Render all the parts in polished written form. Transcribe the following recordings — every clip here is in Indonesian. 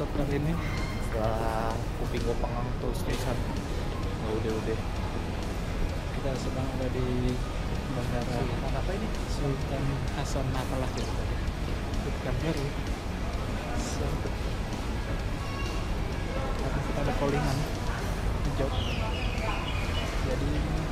episode kali ini setelah kuping gue pengang terus pisan. Udah kita sedang ada di bandara apa ini, Sultan Hasan apalah gitu tadi, bukan baru karena kita ada callingan job, jadi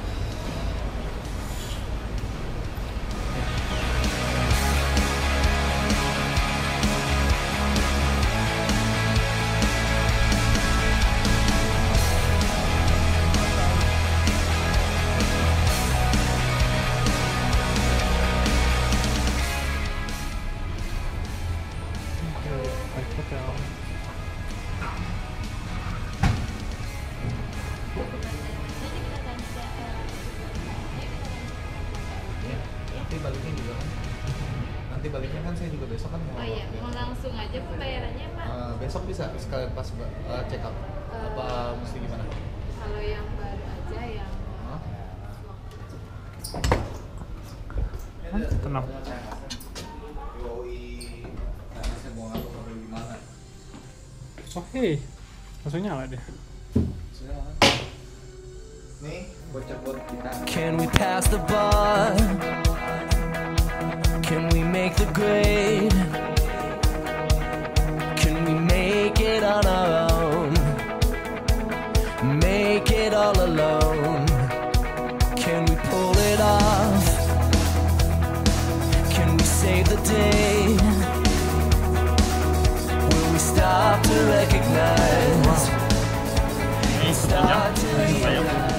baliknya juga kan. Nanti baliknya kan saya juga besok kan mau. Oh iya, mau langsung aja pembayarannya Pak? Besok bisa sekalian pas check up. Apa mesti gimana? Kalau yang baru aja yang tenang. Oh hei, langsung nyala deh. Nih, bocah buat kita. Can we pass the bar? Can we make the grade? Can we make it on our own? Make it all alone? Can we pull it off? Can we save the day? Will we stop to recognize? And start to realize?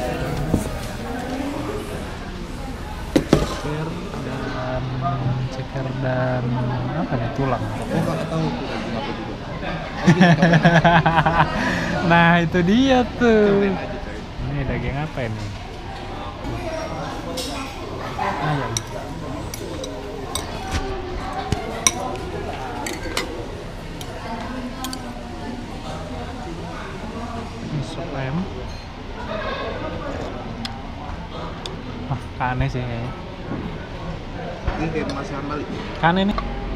Ceker dan apa nih, tulang. Oh, nggak tahu kenapa juga. Nah itu dia tuh. Ini daging apa ini? Ayam. Ini sop ayam. Aneh sih kayaknya. Ini kayak masih balik. Kan ini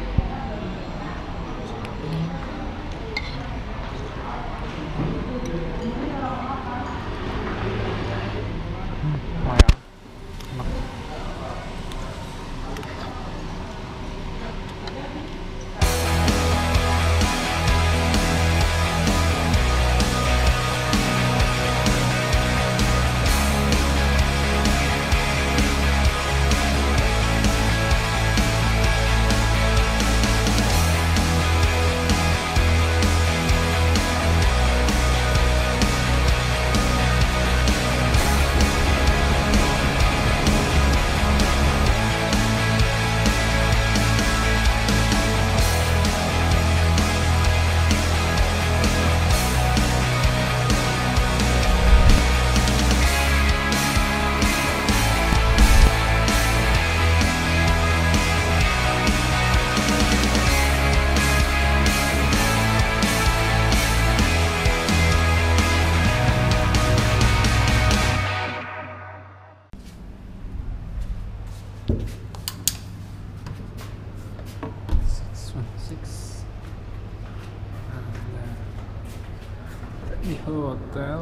di hotel.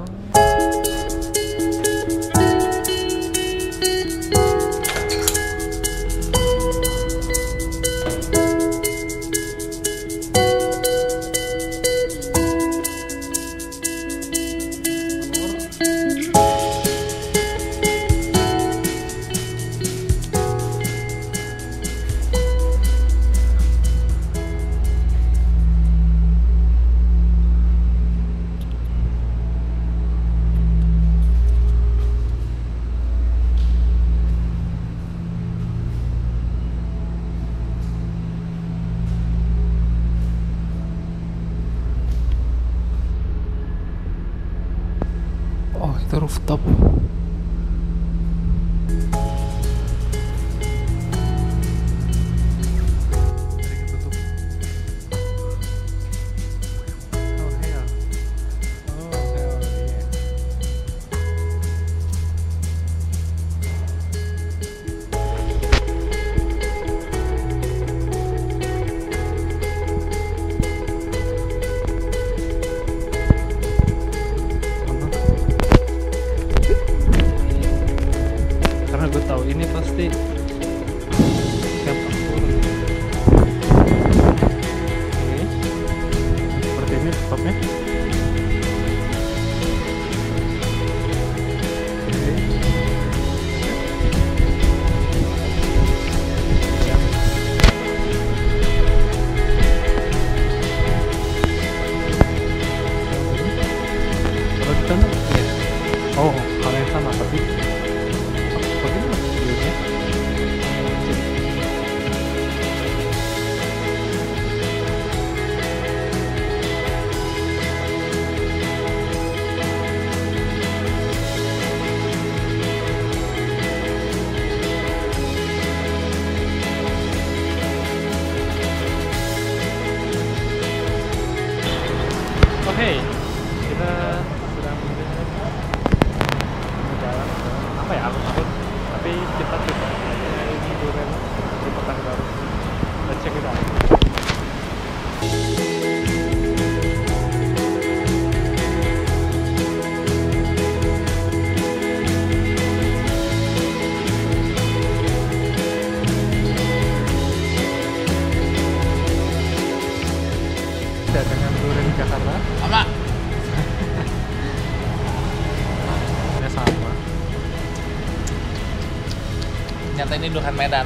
Oh, itu rooftop. Jakarta. Sama. Ya sama. Nyata ini Duhan Medan.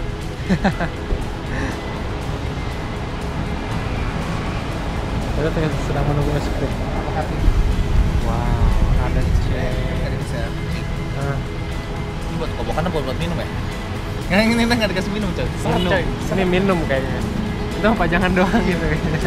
Kita sedang menunggu es krim. Apa hati? Wow, ada Tadi bisa kucing. Ini buat kobokan apa buat minum ya? Ini nggak dikasih minum coy. minum. Ini minum kayaknya. Itu pajangan doang gitu.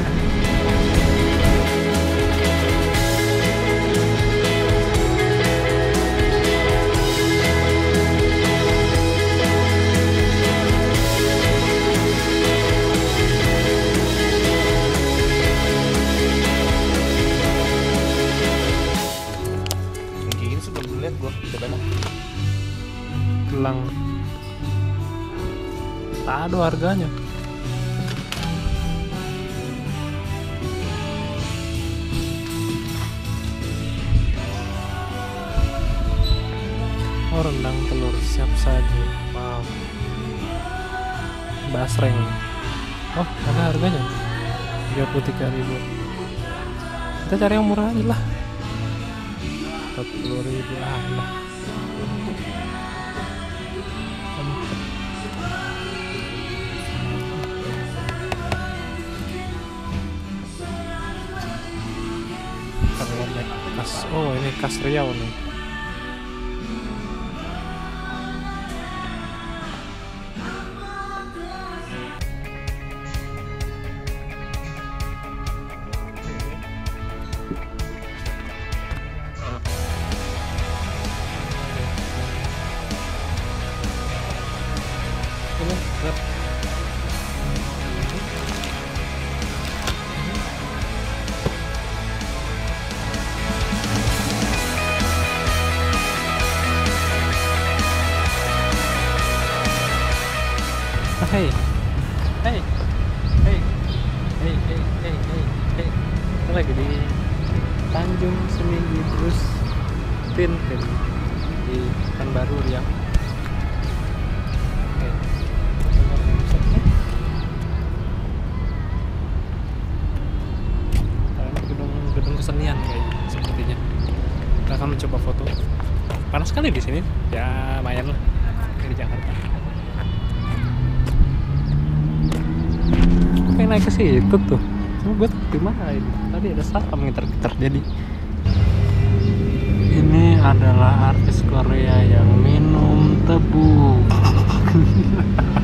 Kayak gini sebelum lihat gua udah banyak. Gelang. Tak ada harganya. Oh, rendang telur siap saji. Wow. Basreng. Oh, ada harganya. 33.000. Kita cari yang murah aja lah. 40.000 lah. Oh, ini khas Riau nih. Ini berat. Hey, hey, hey, hey, hey, hey, hey, hey. Kita lagi di Tanjung Seminggi terus Tintin di Pekanbaru Riau. Oke. Gedung kesenian kayaknya sepertinya. Kita akan mencoba foto. Panas sekali di sini. Ya, lumayan lah dari Jakarta. Pengen naik ke situ tuh, cuma gue gimana ini? Tadi ada sampah ngiter-ngiter jadi. Ini adalah artis Korea yang minum tebu.